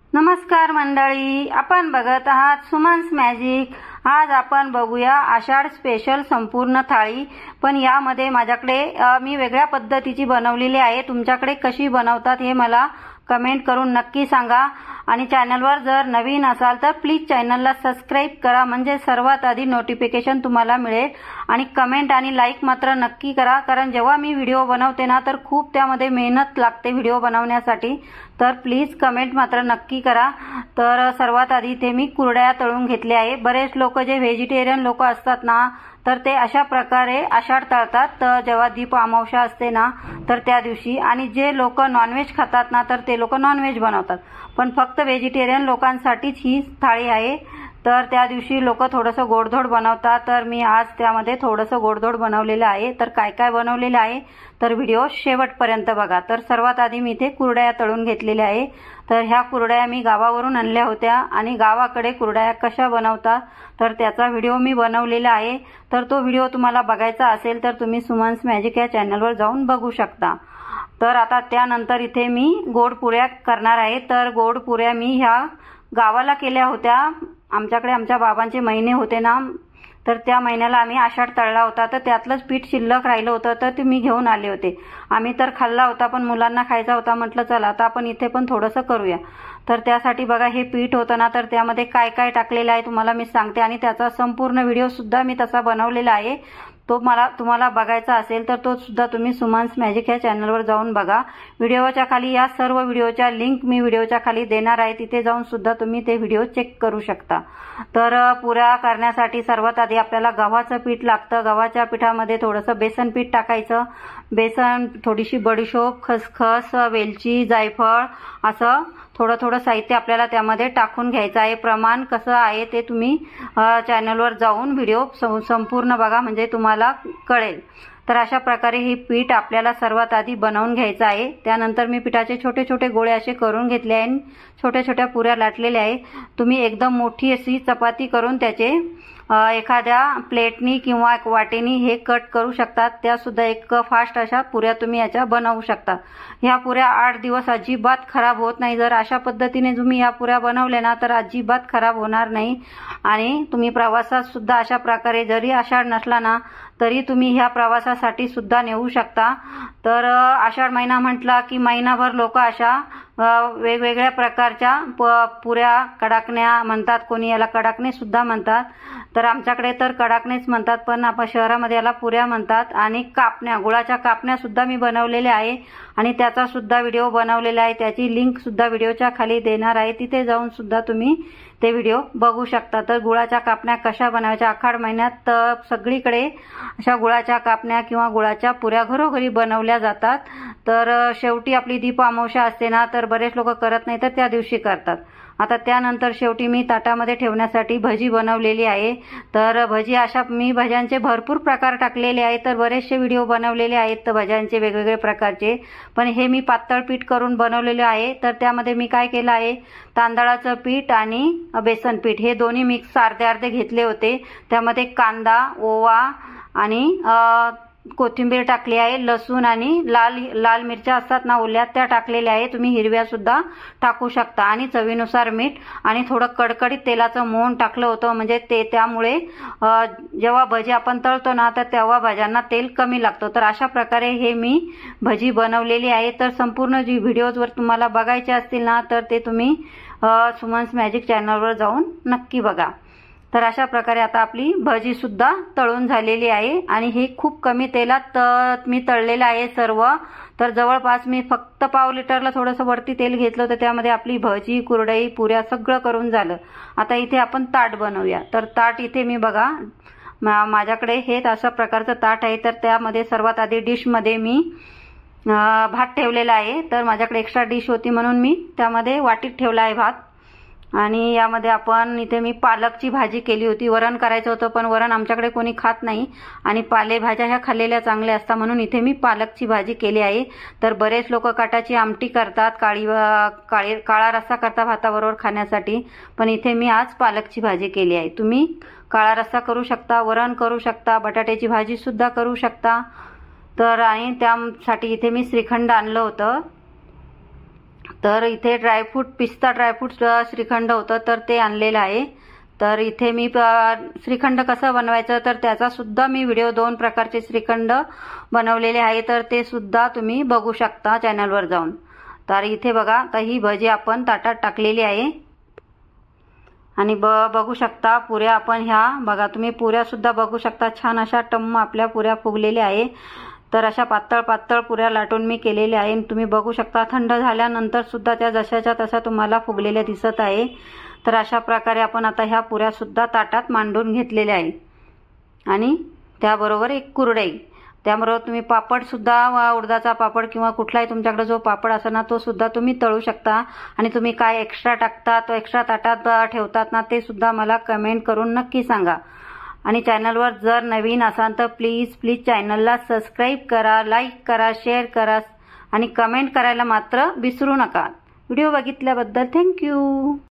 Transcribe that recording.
नमस्कार मंडळी, आपण बघत आहात सुमन्स मॅजिक। आज आपण बघूया आषाढ स्पेशल संपूर्ण थाळी। पण यामध्ये माझ्याकडे मी वेगळ्या पद्धतीची बनवलेली आहे। तुमच्याकडे कशी बनवतात हे मला कमेंट करून नक्की सांगा। आणि चॅनलवर जर नवीन असाल तर प्लीज चॅनलला सबस्क्राइब करा, म्हणजे सर्वात आधी नोटिफिकेशन तुम्हाला मिळेल। आणि कमेंट आणि लाईक मात्र नक्की करा, कारण जेव्हा मी व्हिडिओ बनवते ना तर खूप त्यामध्ये मेहनत लागते व्हिडिओ बनवण्यासाठी। तर प्लीज कमेंट मात्र नक्की करा। तर सर्वात आधी इथे मी कुरडया तळून घेतल्या आहे। बरेच लोक जे व्हेजिटेरियन लोक असतात ना तर ते अशा प्रकारे आषाढ तळतात, तर जेव्हा दीप अमावस्या असते ना तर त्या दिवशी। आणि जे लोक नॉनव्हेज खातात ना तर ते लोक नॉनव्हेज बनवतात, पण फक्त व्हेजिटेरियन लोकांसाठीच ही थाळी आहे। तर त्या दिवशी लोक थोडंसं गोडधोड बनवतात, तर मी आज त्यामध्ये थोडंसं गोडधोड बनवलेलं आहे। तर काय काय बनवलेलं आहे तर व्हिडिओ शेवटपर्यंत बघा। तर सर्वात आधी मी इथे कुरडया तळून घेतलेल्या आहे। तर ह्या कुरडया मी गावावरून आणल्या होत्या आणि गावाकडे कुरडया कशा बनवतात तर त्याचा व्हिडिओ मी बनवलेला आहे। तर तो व्हिडिओ तुम्हाला बघायचा असेल तर तुम्ही सुमन्स मॅजिक या चॅनलवर जाऊन बघू शकता। तर आता त्यानंतर इथे मी गोड पुऱ्या करणार आहे। तर गोड पुऱ्या मी ह्या गावाला केल्या होत्या। आमच्याकडे आमच्या बाबांचे महिने होते ना, तर त्या महिन्याला आम्ही आषाढ तळला होता, तर त्यातलंच पीठ शिल्लक राहिलं होतं, तर ते मी घेऊन आले होते। आम्ही तर खाल्ला होता, पण मुलांना खायचा होता, म्हटलं चला आता आपण इथे पण थोडंसं करूया। तर त्यासाठी बघा हे पीठ होतं ना, तर त्यामध्ये काय काय टाकलेलं आहे तुम्हाला मी सांगते, आणि त्याचा संपूर्ण व्हिडिओ सुद्धा मी तसा बनवलेला आहे। तो तुम्हाला बघायचा असेल तर तो सुद्धा तुम्ही सुमन्स मॅजिक या चॅनलवर जाऊन बघा। व्हिडिओच्या खाली या सर्व व्हिडिओच्या लिंक मी व्हिडिओच्या खाली देणार आहे, तिथे जाऊन सुद्धा तुम्ही ते व्हिडिओ चेक करू शकता। तर पुऱ्या करण्यासाठी सर्वात आधी आपल्याला गव्हाचं पीठ लागतं। गव्हाच्या पिठामध्ये थोडंसं बेसन पीठ टाकायचं। बेसन, थोडीशी बडीशोप, खसखस, वेलची, जायफळ असं थोडं थोडं साहित्य आपल्याला त्यामध्ये टाकून घ्यायचं आहे। प्रमाण कसं आहे ते तुम्ही चॅनलवर जाऊन व्हिडिओ संपूर्ण बघा, म्हणजे तुम्हाला कळेल। तर अशा प्रकारे हे पीठ आपल्याला सर्वात आधी बनवून घ्यायचं आहे। त्यानंतर मी पिठाचे छोटे छोटे गोळे असे करून घेतले आहे, छोट्या छोट्या पुऱ्या लाटलेल्या आहे। तुम्ही एकदम मोठी अशी चपाती करून त्याचे एखाद्या प्लेटनी किंवा वाटीनी हे कट करू शकतात। त्या सुद्धा एक फास्ट अशा पुऱ्या तुम्ही याच्या बनवू शकता। ह्या पुऱ्या 8 दिवस अजिबात खराब होत नाही। जर अशा पद्धतीने तुम्ही या पुऱ्या बनवल्या ना तर अजिबात खराब होणार नाही। आणि तुम्ही प्रवासात सुद्धा अशा प्रकारे, जरी आषाढ नसला ना तरी तुम्ही ह्या प्रवासासाठी सुद्धा नेऊ शकता। तर आषाढ महिना म्हटला की महिनाभर लोक अशा वेगवेगळ्या प्रकारच्या पुऱ्या, कडाकण्या म्हणतात, कोणी याला कडाकणे सुद्धा म्हणतात। तर आमच्याकडे तर कडाकणेच म्हणतात, पण आपण शहरामध्ये याला पुऱ्या म्हणतात। आणि कापण्या, गुळाच्या कापण्या सुद्धा मी बनवलेल्या आहे आणि त्याचा सुद्धा व्हिडिओ बनवलेला आहे। त्याची लिंक सुद्धा व्हिडिओच्या खाली देणार आहे, तिथे जाऊन सुद्धा तुम्ही ते व्हिडिओ बघू शकता। तर गुळाच्या कापण्या कशा बनवायच्या, आषाढ महिन्यात सगळीकडे अशा गुळाच्या कापण्या किंवा गुळाच्या पुऱ्या घरोघरी बनवल्या जातात। तर शेवटी आपली दीप अमावस्या असते ना तर बरेच लोक करत नाही, तर त्या दिवशी करतात। आता त्यानंतर शेवटी मी ताटामध्ये ठेवण्यासाठी भजी बनवलेली आहे। तर भजी अशा मी भज्यांचे भरपूर प्रकार टाकलेले आहेत, तर बरेचसे व्हिडिओ बनवलेले आहेत भज्यांचे वेगवेगळे प्रकारचे। पण हे मी पातळ पीठ करून बनवलेले आहे। तर त्यामध्ये मी काय केलं आहे, तांदळाचं पीठ आणि बेसन पीठ हे दोन्ही मिक्स अर्धे अर्धे घेतले होते। त्यामध्ये कांदा, ओवा आणि कोथिंबीर टाकली आहे, लसूण आणि लाल मिरच्या असतात ना ओल्या, त्या टाकलेल्या आहे। तुम्ही हिरव्या सुद्धा टाकू शकता। आणि चवीनुसार मीठ आणि थोडं कडकडीत तेलाचं मोहन टाकलं होतं, म्हणजे त्यामुळे जेव्हा भजी आपण तळतो ना तर तेव्हा भाज्यांना तेल कमी लागतं। तर अशा प्रकारे हे मी भजी बनवलेली आहे। तर संपूर्ण जी व्हिडिओजवर तुम्हाला बघायचे असतील ना तर ते तुम्ही सुमन्स मॅजिक चॅनलवर जाऊन नक्की बघा। तर अशा प्रकारे आता आपली भजी सुद्धा तळून झालेली आहे आणि हे खूप कमी तेलात मी तळलेलं आहे सर्व। तर जवळपास मी फक्त पाव लिटरला थोडंसं वरती तेल घेतलं होतं, त्यामध्ये आपली भजी, कुरडई, पुऱ्या सगळं करून झालं। आता इथे आपण ताट बनवूया। तर ताट इथे मी बघा, माझ्याकडे हे अशा प्रकारचं ताट आहे। तर त्यामध्ये सर्वात आधी डिशमध्ये मी भात ठेवलेला आहे। तर माझ्याकडे एक्स्ट्रा डिश होती म्हणून मी त्यामध्ये वाटीत ठेवला आहे भात। आणि यामध्ये आपण इथे मी पालकची भाजी केली होती। वरण करायचं होतं, पण वरण आमच्याकडे कोणी खात नाही आणि पालेभाज्या ह्या खाल्लेल्या चांगल्या असतात, म्हणून इथे मी पालकची भाजी केली आहे। तर बरेच लोक काटाची आमटी करतात, काळा रस्सा करतात भाताबरोबर खाण्यासाठी, पण इथे मी आज पालकची भाजी केली आहे। तुम्ही काळा रस्सा करू शकता, वरण करू शकता, बटाट्याची भाजी सुद्धा करू शकता। तर आणि त्यासाठी इथे मी श्रीखंड आणलं होतं। तर इथे ड्रायफ्रूट पिस्ता ड्रायफ्रूट श्रीखंड होतं तर ते आणलेलं आहे. तर इथे मी श्रीखंड कसं बनवायचं तर त्याचा सुद्धा मी व्हिडिओ 2 प्रकारचे श्रीखंड बनवलेले आहे, तर ते सुद्धा तुम्ही बघू शकता चॅनलवर जाऊन. तर इथे बघा, तर ही भजी आपण ताटात टाकलेली आहे आणि बघू शकता पुऱ्या आपण ह्या बघा, तुम्ही पुऱ्या सुद्धा बघू शकता. छान अशा टम्म आपल्या पुऱ्या फुगलेल्या आहे. तर अशा पातळ पातळ पुऱ्या लाटून मी केलेल्या आहे. तुम्ही बघू शकता थंड झाल्यानंतर सुद्धा त्या जशाच्या तशा तुम्हाला फुगलेल्या दिसत आहे. तर अशा प्रकारे आपण आता ह्या पुऱ्या सुद्धा ताटात मांडून घेतलेल्या आहे आणि त्याबरोबर एक कुरडई. त्याबरोबर तुम्ही पापड सुद्धा, उडदाचा पापड किंवा कुठलाही तुमच्याकडे जो पापड असेल ना तो सुद्धा तुम्ही तळू शकता. आणि तुम्ही काय एक्स्ट्रा टाकता तो एक्स्ट्रा ताटात ठेवतात ना ते सुद्धा मला कमेंट करून नक्की सांगा. आणि चॅनलवर जर नवीन असाल तर प्लीज चॅनलला सबस्क्राईब करा, लाईक करा, शेअर करा आणि कमेंट करायला मात्र विसरू नका. व्हिडिओ बघितल्याबद्दल थँक्यू.